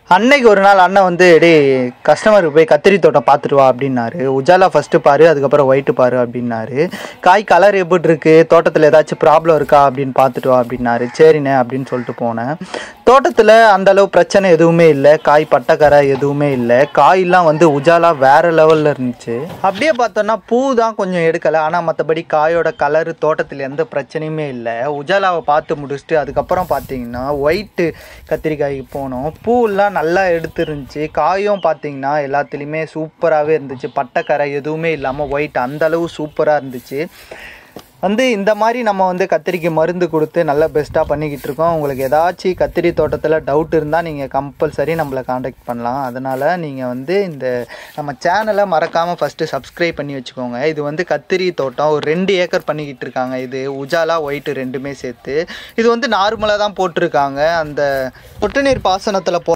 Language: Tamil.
அன்னைக்கு ஒரு நாள் அண்ணன் வந்து டேய் கஸ்டமருக்கு போய் கத்திரி தோட்டம் பார்த்துட்டு வா அப்படின்னாரு. உஜாலா ஃபஸ்ட்டு பாரு, அதுக்கப்புறம் ஒயிட்டு பாரு அப்படின்னாரு. காய் கலர் எப்படி இருக்கு, தோட்டத்தில் ஏதாச்சும் ப்ராப்ளம் இருக்கா அப்படின்னு பார்த்துட்டு வா அப்படின்னாரு. சரிண்ணே அப்படின்னு சொல்லிட்டு போனேன். தோட்டத்தில் அந்தளவு பிரச்சனை எதுவுமே இல்லை, காய் பட்டைக்கரை எதுவுமே இல்லை. காயெல்லாம் வந்து உஜாலா வேறு லெவலில் இருந்துச்சு. அப்படியே பார்த்தோன்னா பூ தான் கொஞ்சம் எடுக்கலை, ஆனால் மற்றபடி காயோட கலரு தோட்டத்தில் எந்த பிரச்சனையுமே இல்லை. உஜாலாவை பார்த்து முடிச்சுட்டு அதுக்கப்புறம் பார்த்தீங்கன்னா ஒயிட்டு கத்திரிக்காய்க்கு போனோம். பூவெல்லாம் நல்லா எடுத்துருந்துச்சு. காயும் பார்த்தீங்கன்னா எல்லாத்துலேயுமே சூப்பராகவே இருந்துச்சு. பட்டைக்கரை எதுவுமே இல்லாமல் ஒயிட் அந்தளவு சூப்பராக இருந்துச்சு. வந்து இந்த மாதிரி நம்ம வந்து கத்திரிக்கு மருந்து கொடுத்து நல்லா பெஸ்ட்டாக பண்ணிக்கிட்டு இருக்கோம். உங்களுக்கு ஏதாச்சும் கத்திரி தோட்டத்தில் டவுட் இருந்தால் நீங்கள் கம்பல்சரி நம்மளை காண்டாக்ட் பண்ணலாம். அதனால் நீங்கள் வந்து இந்த நம்ம சேனலை மறக்காமல் ஃபஸ்ட்டு சப்ஸ்கிரைப் பண்ணி வச்சுக்கோங்க. இது வந்து கத்திரி தோட்டம் ஒரு 2 ஏக்கர் பண்ணிக்கிட்டு இருக்காங்க. இது உஜாலா ஒயிட்டு ரெண்டுமே சேர்த்து. இது வந்து நார்மலாக தான் போட்டிருக்காங்க. அந்த சொட்டு நீர் பாசனத்தில்